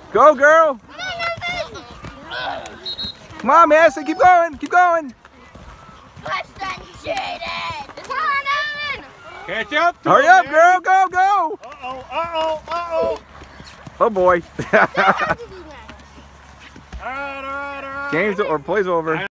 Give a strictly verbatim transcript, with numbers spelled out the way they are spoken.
Go, girl. Come on, Madison. Keep going. Keep going. Catch up. Hurry up, girl. Go, go. Uh-oh, uh-oh, uh-oh. Oh, boy. All right, all right, all right. Game's or plays over.